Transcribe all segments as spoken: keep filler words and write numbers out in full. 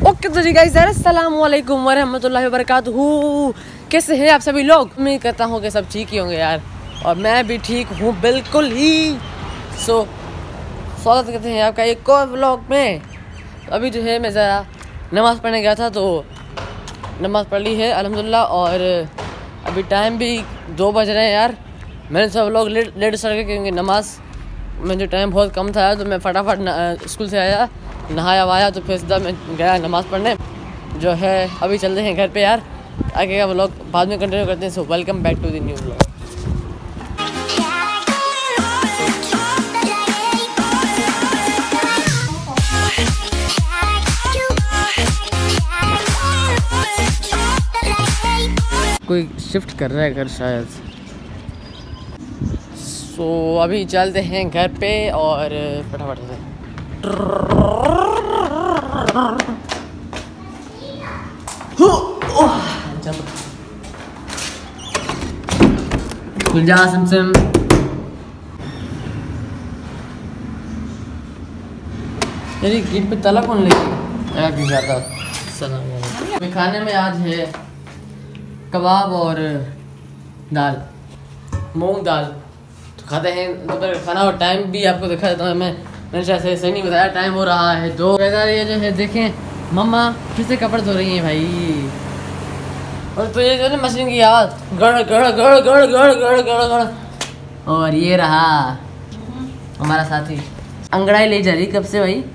Okay तो जी guys अस्सलाम वालेकुम वरहमतुल्लाहि वबरकातुहू। कैसे हैं आप सभी लोग? उम्मीद करता हूँ कि सब ठीक ही होंगे यार, और मैं भी ठीक हूँ बिल्कुल ही। सो स्वागत करते हैं आपका एक और व्लॉग में। अभी जो है मैं ज़रा नमाज़ पढ़ने गया था, तो नमाज़ पढ़ ली है अल्हम्दुलिल्लाह, और अभी टाइम भी दो बज रहे हैं यार। मैंने सब लोग लेट लेट स्टार्ट किया क्योंकि नमाज़ में जो टाइम बहुत कम था, तो मैं फटाफट स्कूल से आया, नहाया वाया, तो फिर सीधा मैं गया नमाज़ पढ़ने जो है। अभी चलते हैं घर पे यार, आगे का व्लॉग बाद में कंटिन्यू करते हैं। So welcome back to the new vlog. कोई शिफ्ट कर रहा है घर शायद। सो so, अभी चलते हैं घर पे और फटाफट से खुल जा सिमसिम। तेरी गेट पे ताला कौन लेके क्यों जाता? सलाम। खाने में आज है कबाब और दाल, मूंग दाल तो खाते हैं दोपहर खाना। और टाइम भी आपको दिखा देता हूँ मैं, मैंने शायद सही नहीं बताया। टाइम हो रहा है दो। ये जो है देखें, मम्मा फिर से कपड़े धो रही हैं भाई। और तो ये जो है मशीन की आवाज़ गड़ गड़ गड़ गड़ गड़ गड़ गड़ गड़। और ये रहा हमारा साथी, अंगड़ाई ले जा रही कब से भाई।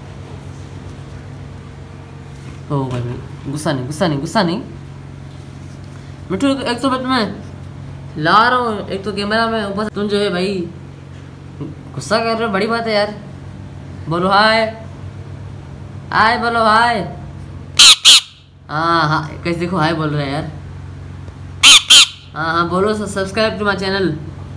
ओ भाई गुस्सा नहीं गुस्सा नहीं गुस्सा नहीं मिठू, एक सौ बच में ला रहा हूँ, एक तो कैमरा में ऊपर तुम जो है भाई गुस्सा कर रहे हो, बड़ी बात है यार। बोलो हाय हाय, बोलो हाय। हाँ हाँ कैसे देखो हाय बोल रहे हैं यार। हाँ हाँ बोलो सब्सक्राइब टू माई चैनल,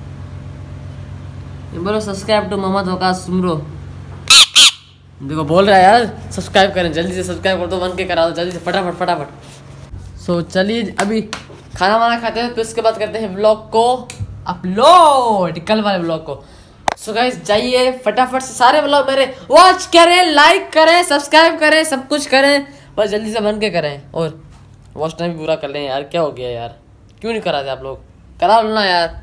बोलो सब्सक्राइब टू मोहम्मद वकास सुमरो। देखो बोल रहा है यार, सब्सक्राइब करें जल्दी से, सब्सक्राइब कर दो, वन के करा दो जल्दी से फटाफट फटाफट। सो चलिए अभी खाना वाना खाते हैं, फिर उसके बाद करते हैं व्लॉग को अपलोड, कल वाले व्लॉग को। सो गाइस जाइए फटाफट से सारे व्लॉग मेरे वॉच करें, लाइक करें, सब्सक्राइब करें, सब कुछ करें, बस जल्दी से बन के करें। और वॉच टाइम भी पूरा कर लें यार। क्या हो गया यार, क्यों नहीं कराते आप लोग? करा लो ना यार।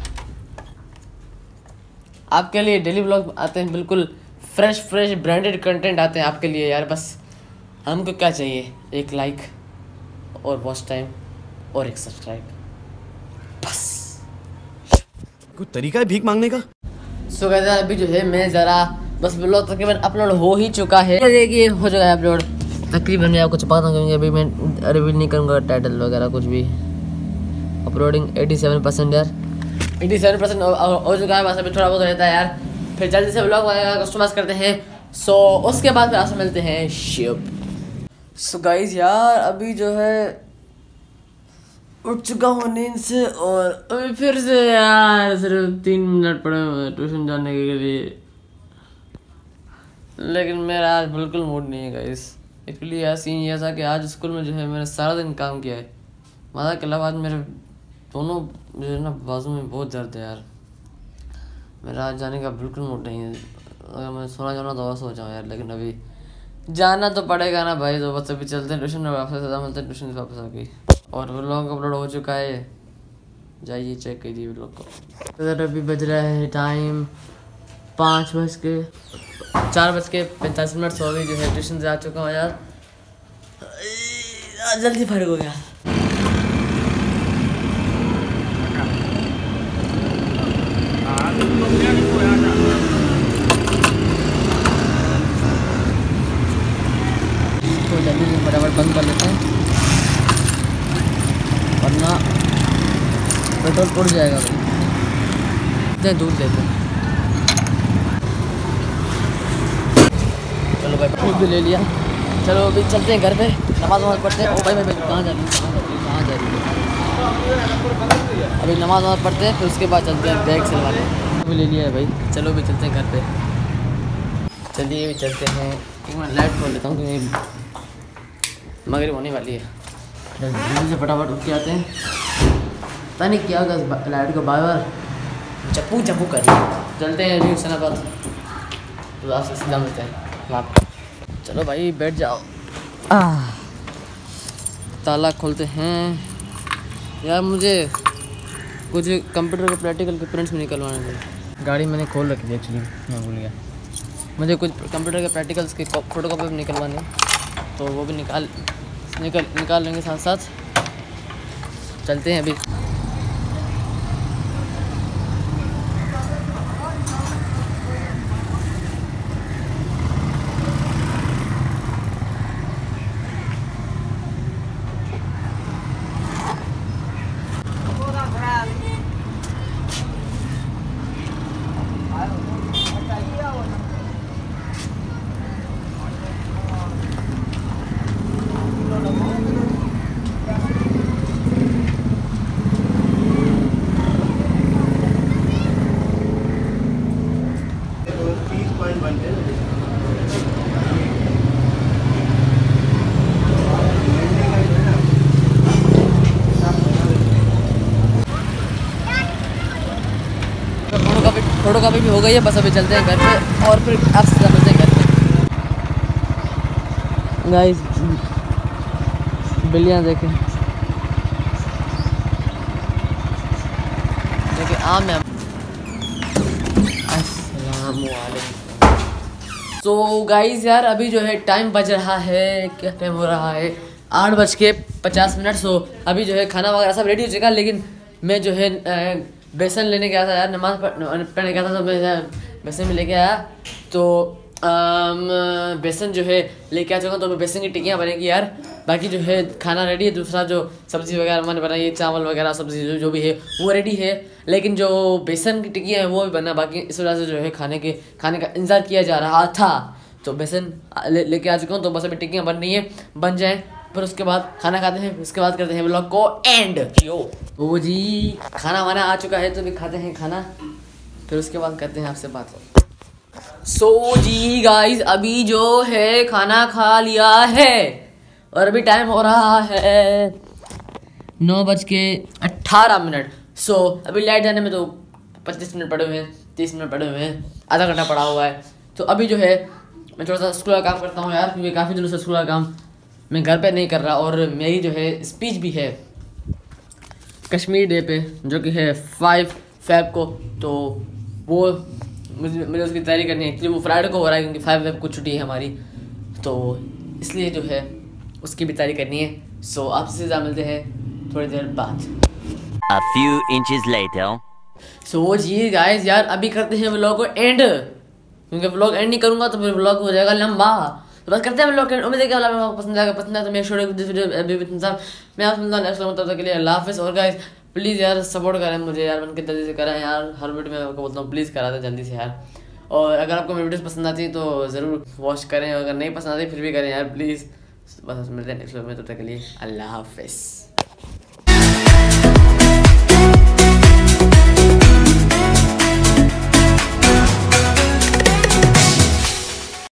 आपके लिए डेली व्लॉग आते हैं, बिल्कुल फ्रेश फ्रेश ब्रांडेड कंटेंट आते हैं आपके लिए यार। बस हमको क्या चाहिए, एक लाइक और वॉच टाइम और एक सब्सक्राइब, बस। कोई तरीका है भीख मांगने का? सो गाइस अभी जो है मैं ज़रा बस व्लॉग तकरीबन अपलोड हो ही चुका है, ये हो चुका है अपलोड तकरीबन। मैं आपको छुपाता हूँ क्योंकि अभी मैं रिवील नहीं करूँगा टाइटल वगैरह कुछ भी। अपलोडिंग सत्तासी परसेंट यार, सत्तासी परसेंट हो चुका है, बस अभी थोड़ा बहुत रहता है यार। फिर जल्दी से व्लॉग वगैरह कस्टमाइज करते हैं। सो उसके बाद फिर आपसे मिलते हैं शिप। सो गाइस यार अभी जो है उठ चुका हूँ नींद से, और अभी फिर से यार सिर्फ तीन मिनट पड़े हुए ट्यूशन जाने के लिए। लेकिन मेरा आज बिल्कुल मूड नहीं है गाइस। एक्चुअली यार सीन ये था कि आज स्कूल में जो है मैंने सारा दिन काम किया है, मादा के अलावा आज मेरे दोनों जो है ना बाजू में बहुत दर्द है यार। मेरा आज जाने का बिल्कुल मूड नहीं है। अगर मैं सोना जाना तो सो जाऊँ यार, लेकिन अभी जाना तो पड़ेगा ना भाई। तो बस अभी चलते हैं ट्यूशन में, वापस ज़्यादा मिलते हैं ट्यूशन से वापस आ गई। और व्लॉग अपलोड हो चुका है, जाइए चेक कीजिए व्लॉग को। इधर अभी बज रहा है टाइम पाँच बज के चार बज के पैंतालीस मिनट। सो अभी जो है ट्यूशन से आ चुका हूँ यार, जल्दी फर्क हो गया। तो जल्दी से फटाफट बंद कर लेते हैं वरना पेट्रोल उड़ जाएगा भाई। दूध देते हैं। चलो भाई दूध भी ले लिया। चलो अभी चलते हैं घर पे, नमाज वमाज पढ़ते हैं। ओ भाई भाई भाई कहाँ जा रही है, कहाँ जा रही है? अभी नमाज वमाज पढ़ते हैं, फिर उसके बाद चलते हैं बैग सिलवाने। अभी ले लिया है भाई, चलो अभी चलते हैं घर पे। चलिए अभी चलते हैं। एक मैं लाइट खोल लेता हूँ क्योंकि मगरिब होने वाली है। जल्दी से फटाफट उठ के आते हैं। पता नहीं क्या होगा लाइट को बार बार चप्पू चप्पू कर रही है। चलते हैं अभी हुसैनाबाद, तो आपसे सीधा मिलते हैं वहाँ। चलो भाई बैठ जाओ, आह, ताला खोलते हैं यार। मुझे कुछ कंप्यूटर के प्रैक्टिकल के प्रिंट्स में निकलवाने थे। गाड़ी मैंने खोल रखी थी एक्चुअली, मैं भूल गया। मुझे कुछ कंप्यूटर के प्रैक्टिकल्स के फोटो कॉपी भी निकलवाने, तो वो भी निकाल निकल निकाल लेंगे साथ साथ। चलते हैं अभी। फोटो कॉपी भी हो गई है, बस अभी चलते हैं घर पे और फिर आपसे मिलते हैं घर पे। गाइस बिल्लियाँ देखें, देखिए आम है। अस्सलाम वालेकुम। सो गाइस यार अभी जो है टाइम बज रहा है, क्या टाइम हो रहा है, आठ बज के पचास मिनट। सो अभी जो है खाना वगैरह सब रेडी हो चुका, लेकिन मैं जो है बेसन लेने गया था यार, नमाज पढ़ने गया था, तो मैं बेसन में लेके आया। तो आम, बेसन जो है लेके आ चुका, तो मैं बेसन की टिक्कियाँ बनेगी यार। बाकी जो है खाना रेडी है, दूसरा जो सब्ज़ी वगैरह मैंने बनाई है, चावल वगैरह सब्ज़ी जो, जो भी है वो रेडी है, लेकिन जो बेसन की टिक्कियाँ हैं वो भी बना बाकी। इस वजह से जो है खाने के खाने का इंतज़ार किया जा रहा था। तो बेसन ले लेके आ चुका हूँ, तो बस अभी टिक्कियाँ बन रही हैं, बन जाएँ फिर उसके बाद खाना खाते हैं, उसके बाद करते हैं व्लॉग को एंड। यो वो जी खाना वाना आ चुका है, तो भी खाते हैं खाना, फिर उसके बाद करते हैं आपसे बात। सो so, जी गाइस अभी जो है खाना खा लिया है और अभी टाइम हो रहा है नौ बज के अट्ठारह मिनट। सो so, अभी लाइट जाने में तो पच्चीस मिनट पड़े हुए हैं, तीस मिनट पड़े हुए हैं, आधा घंटा पड़ा हुआ है। तो अभी जो है मैं थोड़ा सा स्कूल का काम करता हूँ यार, क्योंकि काफ़ी दिनों से स्कूल का काम मैं घर पे नहीं कर रहा, और मेरी जो है स्पीच भी है कश्मीर डे पे, जो कि है फाइव फेब को। तो वो मुझे मुझे उसकी तैयारी करनी है। एक्चुअली वो फ्राइडे को हो रहा है, क्योंकि फाइव फेब को छुट्टी है हमारी, तो इसलिए जो है उसकी भी तैयारी करनी है। सो आपसे ज़्यादा मिलते हैं थोड़ी देर बाद। A few inches later. So जी गाइस यार अभी करते हैं व्लॉग को एंड, क्योंकि व्लॉग एंड नहीं करूँगा तो फिर व्लॉग हो जाएगा लंबा। तो बस करते हैं व्लॉग एंड। उम्मीद है कि आपको पसंद आएगा, पसंद आया तो मेरे शो दिस वीडियो मैं आप सुनता हूँ तब तक के लिए अल्लाह हाफिज़। और गाइस प्लीज़ यार सपोर्ट करें मुझे यार, मन के जल्दी से करें यार, हर वीडियो में आपको बोलता हूँ प्लीज़ करा दें जल्दी से यार। और अगर आपको मेरी वीडियोस पसंद आती है तो ज़रूर वॉच करें, अगर नहीं पसंद आती फिर भी करें यार प्लीज़। बस मिलते हैं नेक्स्ट वीडियो में, तब तक के लिए अल्लाह हाफिज़।